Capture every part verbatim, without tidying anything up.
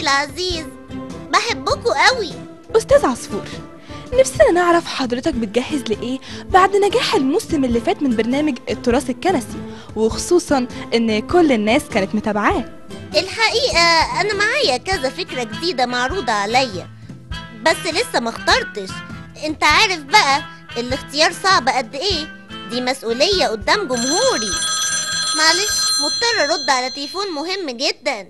العزيز، بحبكوا قوي. أستاذ عصفور، نفسنا نعرف حضرتك بتجهز لإيه بعد نجاح الموسم اللي فات من برنامج التراث الكنسي، وخصوصا إن كل الناس كانت متابعاه. الحقيقة أنا معايا كذا فكرة جديدة معروضة عليا، بس لسه ما اخترتش. انت عارف بقى الاختيار صعب قد ايه، دي مسؤولية قدام جمهوري. معلش مضطر ارد على تليفون مهم جدا.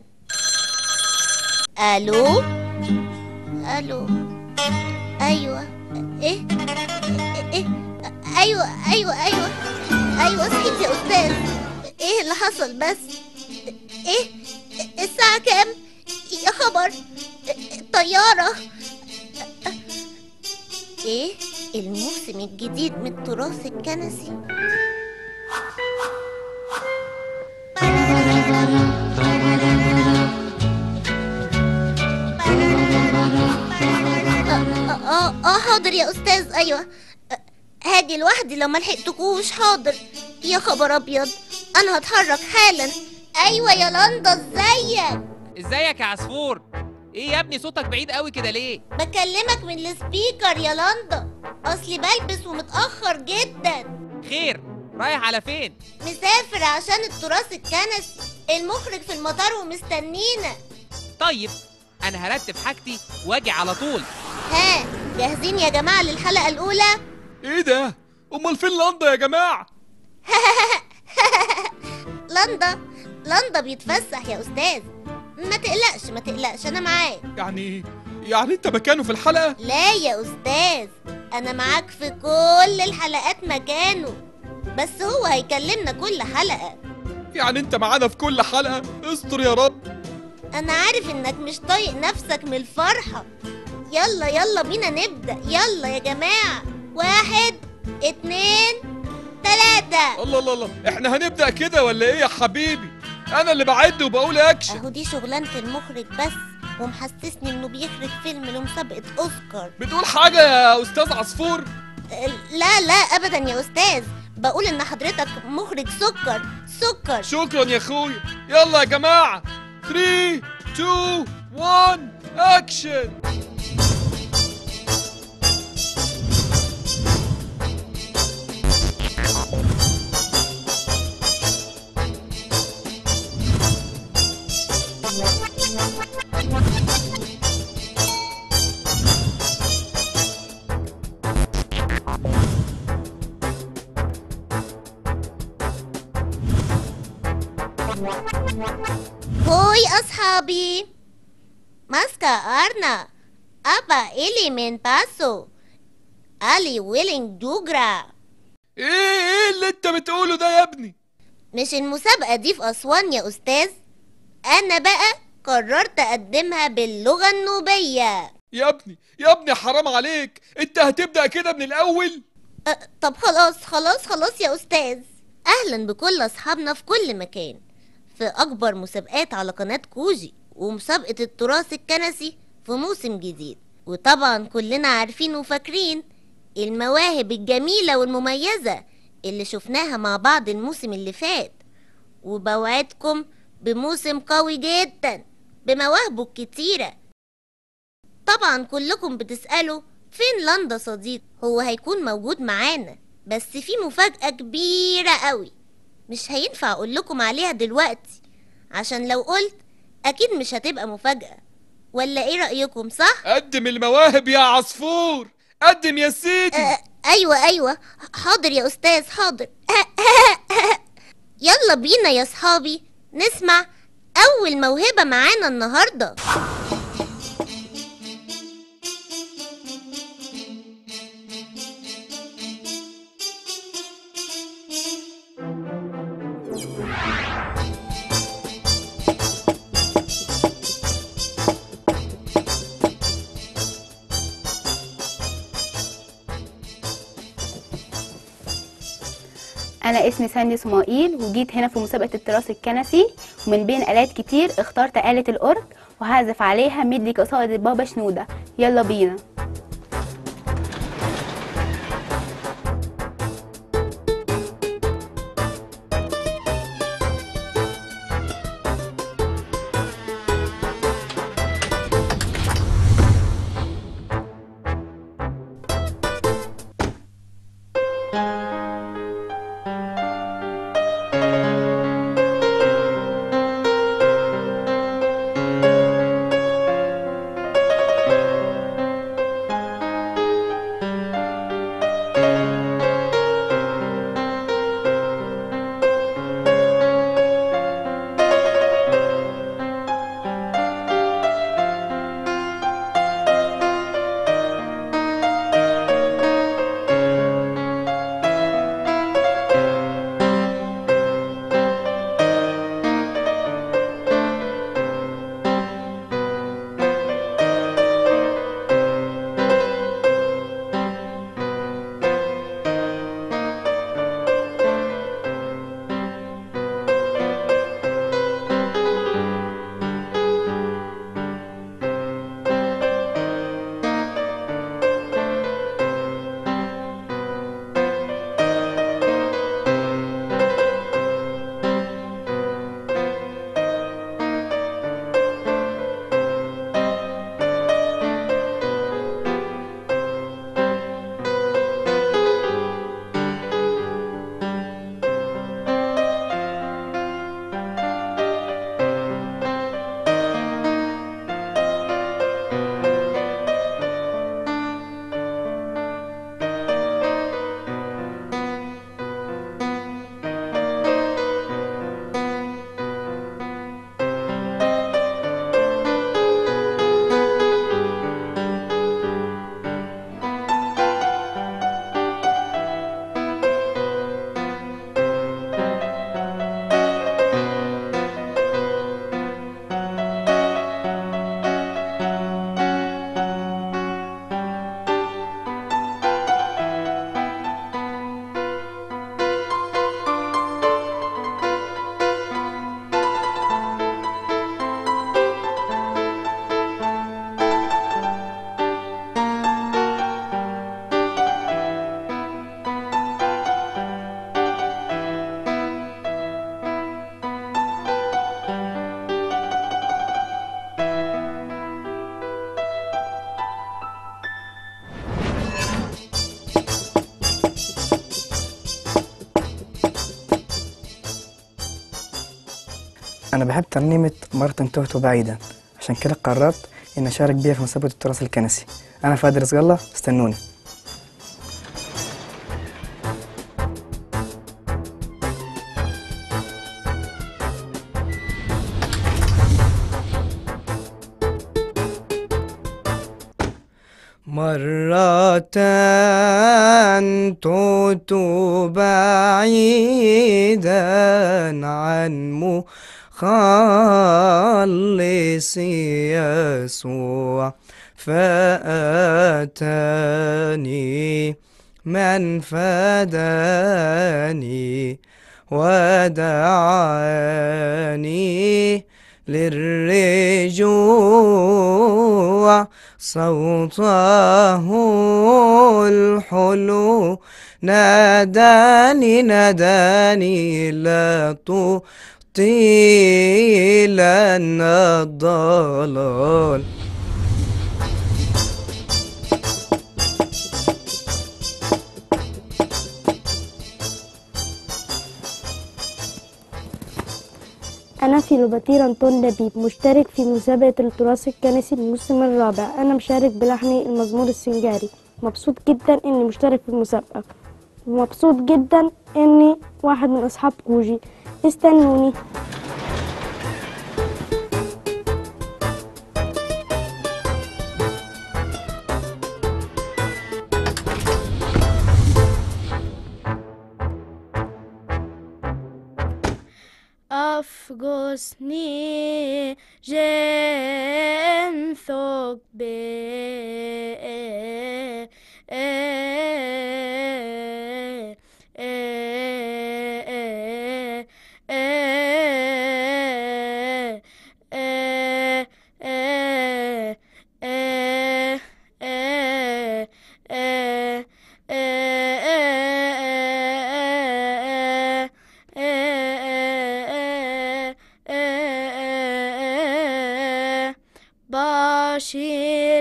الو الو ايوه ايه ايه, إيه؟ ايوه ايوه ايوه ايوه صحيت يا استاذ. ايه اللي حصل بس؟ ايه الساعة كام؟ يا خبر، طيارة. ايه الموسم الجديد من التراث الكنسي؟ اه اه حاضر يا استاذ. ايوه هاجي لوحدي لو ملحقتكوش. حاضر. يا خبر ابيض، انا هتحرك حالا. ايوه يا لندا، ازيك؟ ازيك يا عصفور؟ ايه يا ابني صوتك بعيد قوي كده ليه؟ بكلمك من السبيكر يا لندا، اصلي بلبس ومتاخر جدا. خير، رايح على فين؟ مسافر عشان التراث الكنسي، المخرج في المطار ومستنينا. طيب انا هرتب حاجتي واجي على طول. ها جاهزين يا جماعه للحلقه الاولى؟ ايه ده؟ امال فين لندا يا جماعه؟ لندا لندا بيتفسح يا استاذ. ما تقلقش ما تقلقش، انا معاك. يعني يعني انت مكانه في الحلقه؟ لا يا استاذ، انا معاك في كل الحلقات مكانه، بس هو هيكلمنا كل حلقه. يعني انت معانا في كل حلقه؟ استر يا رب. انا عارف انك مش طايق نفسك من الفرحه. يلا يلا بينا نبدا. يلا يا جماعه، واحد اتنين تلاته. الله الله الله، احنا هنبدا كده ولا ايه يا حبيبي؟ انا اللي بعد وبقول اكشن. اهو دي شغلانه المخرج بس، ومحسسني انه بيخرج فيلم لمسابقه اوسكار. بتقول حاجه يا استاذ عصفور؟ لا لا ابدا يا استاذ، بقول ان حضرتك مخرج سكر سكر. شكرا يا اخويا. يلا يا جماعه، ثلاثة اتنين واحد اكشن. هوي أصحابي، ماسكا أرنا أبا إلي من باسو ألي ويلينج دوجرا. ايه ايه اللي انت بتقوله ده يا ابني؟ مش المسابقة دي في أسوان يا أستاذ؟ أنا بقى قررت أقدمها باللغة النوبية. يا ابني يا ابني حرام عليك، انت هتبدأ كده من الأول؟ أه طب خلاص خلاص خلاص يا أستاذ. أهلا بكل أصحابنا في كل مكان في أكبر مسابقات على قناة كوجي، ومسابقة التراث الكنسي في موسم جديد. وطبعا كلنا عارفين وفاكرين المواهب الجميلة والمميزة اللي شفناها مع بعض الموسم اللي فات، وبوعدكم بموسم قوي جدا بمواهبه الكتيرة. طبعا كلكم بتسألوا فين لندا صديق؟ هو هيكون موجود معانا، بس في مفاجأة كبيرة قوي مش هينفع اقول لكم عليها دلوقتي، عشان لو قلت اكيد مش هتبقى مفاجأة. ولا ايه رأيكم؟ صح؟ قدم المواهب يا عصفور، قدم يا سيدي. آه ايوه ايوه حاضر يا استاذ حاضر. يلا بينا يا صحابي نسمع اول موهبة معانا النهاردة. أنا اسمي ساندي اسماعيل، وجيت هنا في مسابقة التراث الكنسي، ومن بين آلات كتير اخترت آلة الأورج وهعزف عليها ميدلي قصائد البابا شنودة. يلا بينا. أنا بحب ترنيمة مرة تهت بعيدا، عشان كده قررت إن أشارك بيها في مسابقة التراث الكنسي. أنا فادي رزق الله، استنوني. مرة تهت بعيدا عن مخلصي يسوع، فأتاني من فداني ودعاني للرجوع، صوته الحلو ناداني ناداني لا تطيلن الضلال. أنا فيلوباتير أنطون لبيب، مشترك في مسابقة التراث الكنسي الموسم الرابع. أنا مشارك بلحن المزمور السنجاري. مبسوط جدا إني مشترك في المسابقة، ومبسوط جدا إني واحد من أصحاب كوجي. استنوني. أفغسني جنثك ب باشير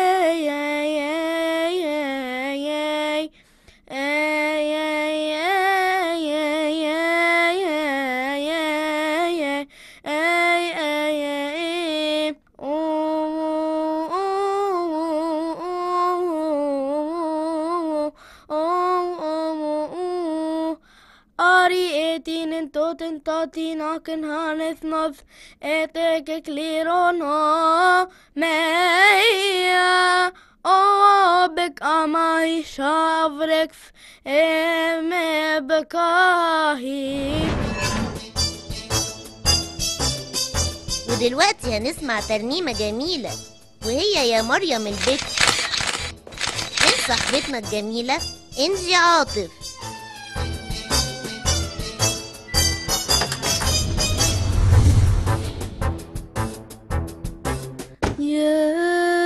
Ari etinen toten tatinaken haneth noth eteke klirono meia obek amai shavrek eme bekahi. ودلوقتي هنسمع ترنيمة جميلة، وهي يا مريم البكر من صاحبتنا الجميلة إنجي عاطف. يا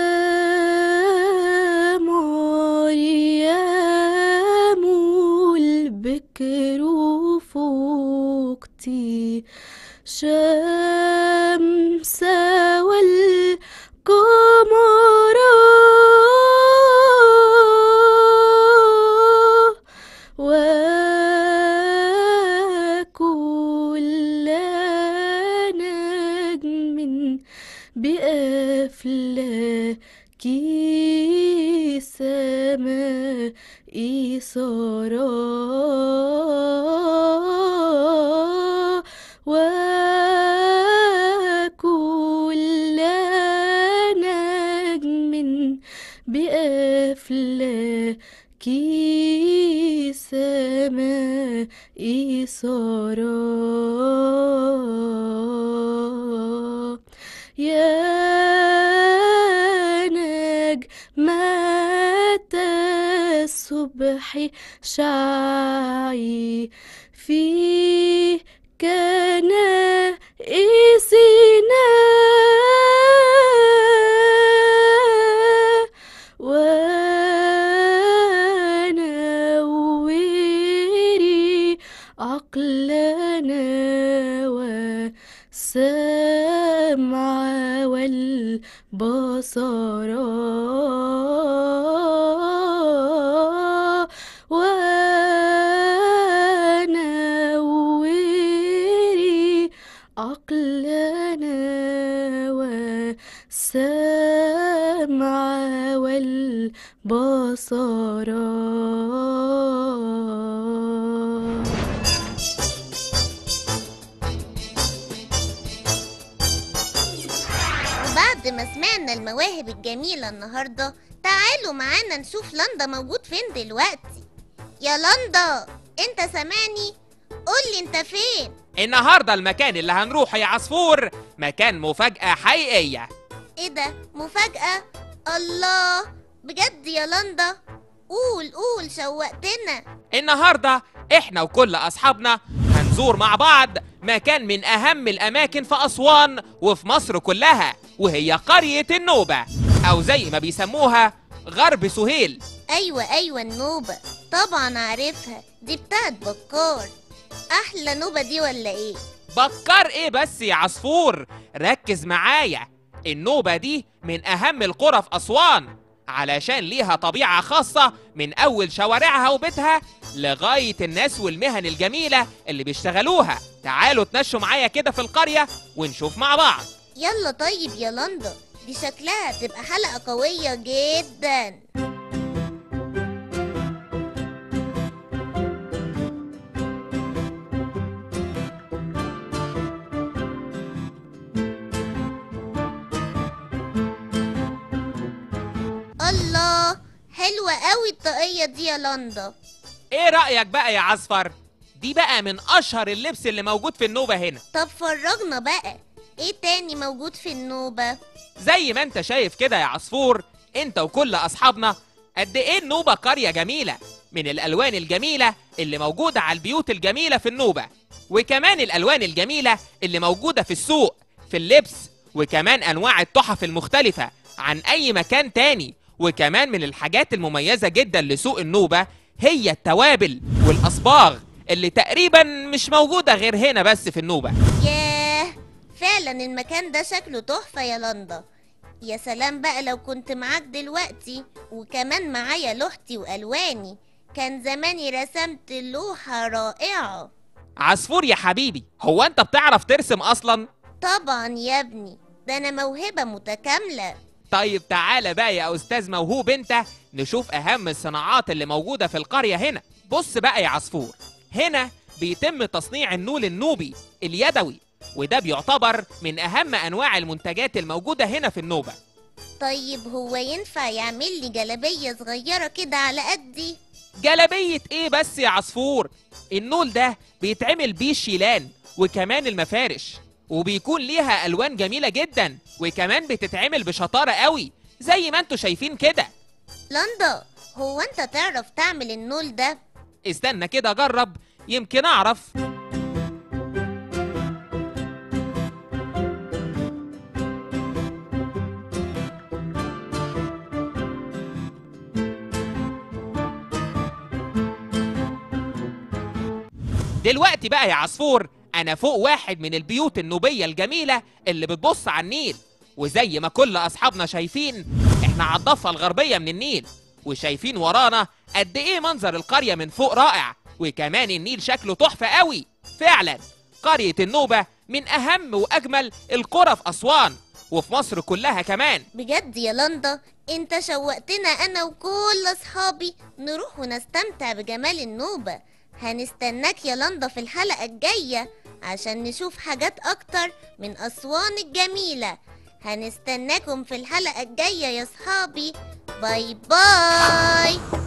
مريم البكر فوقتي شمس والقمر وكل نجم بأفلاك سماء سرى وكل نجم بأفلاك سماء سرى. يا نجمة الصبح شعي في كنائسنا ونوري عقلنا والسمع والبصر ونوري عقلنا البصر. وبعد ما سمعنا المواهب الجميلة النهاردة، تعالوا معانا نشوف لندا موجود فين دلوقتي. يا لندا، انت سامعني؟ قولي انت فين؟ النهارده المكان اللي هنروحه يا عصفور مكان مفاجأة حقيقية. ايه ده؟ مفاجأة؟ الله، بجد يا لندا؟ قول قول، شوقتنا. النهارده احنا وكل اصحابنا هنزور مع بعض مكان من اهم الاماكن في اسوان وفي مصر كلها، وهي قرية النوبة، او زي ما بيسموها غرب سهيل. ايوه ايوه، النوبة طبعا عارفها، دي بتاعت بكار. احلى نوبة دي ولا ايه؟ بكار ايه بس يا عصفور، ركز معايا. النوبة دي من اهم القرى في اسوان، علشان ليها طبيعة خاصة من اول شوارعها وبيتها لغاية الناس والمهن الجميلة اللي بيشتغلوها. تعالوا تنشوا معايا كده في القرية ونشوف مع بعض. يلا طيب يا لندا، دي شكلها تبقى حلقة قوية جدا. الله، حلوة قوي الطاقية دي يا لندا. ايه رأيك بقى يا عصفر؟ دي بقى من اشهر اللبس اللي موجود في النوبة هنا. طب فرجنا بقى، ايه تاني موجود في النوبة؟ زي ما انت شايف كده يا عصفور، انت وكل اصحابنا، قد ايه النوبة قرية جميلة، من الالوان الجميلة اللي موجودة على البيوت الجميلة في النوبة، وكمان الالوان الجميلة اللي موجودة في السوق في اللبس، وكمان انواع التحف المختلفة عن اي مكان تاني. وكمان من الحاجات المميزة جدا لسوق النوبة هي التوابل والأصباغ اللي تقريبا مش موجودة غير هنا بس في النوبة. ياه، فعلا المكان ده شكله تحفة يا لندا. يا سلام بقى لو كنت معاك دلوقتي وكمان معايا لوحتي وألواني، كان زماني رسمت لوحة رائعة. عصفور يا حبيبي، هو انت بتعرف ترسم أصلا؟ طبعا يا ابني، ده أنا موهبة متكاملة. طيب تعالى بقى يا أستاذ موهوب انت، نشوف أهم الصناعات اللي موجودة في القرية هنا. بص بقى يا عصفور، هنا بيتم تصنيع النول النوبي اليدوي، وده بيعتبر من أهم أنواع المنتجات الموجودة هنا في النوبة. طيب هو ينفع يعمل لي جلابية صغيرة كده على قدي؟ جلابية ايه بس يا عصفور؟ النول ده بيتعمل بيه الشيلان وكمان المفارش، وبيكون ليها ألوان جميلة جدا، وكمان بتتعمل بشطارة قوي زي ما انتوا شايفين كده. لندا، هو انت تعرف تعمل النول ده؟ استنى كده اجرب، يمكن اعرف. دلوقتي بقى يا عصفور، انا فوق واحد من البيوت النوبية الجميلة اللي بتبص على النيل، وزي ما كل اصحابنا شايفين احنا على الضفة الغربية من النيل، وشايفين ورانا قد ايه منظر القرية من فوق رائع، وكمان النيل شكله تحفة قوي. فعلا قرية النوبة من اهم واجمل القرى في اسوان وفي مصر كلها كمان. بجد يا لندا، انت شوقتنا انا وكل اصحابي نروح ونستمتع بجمال النوبة. هنستناك يا لندا في الحلقة الجاية عشان نشوف حاجات اكتر من اسوان الجميلة. هنستناكم في الحلقة الجاية يا صحابي. باي باي.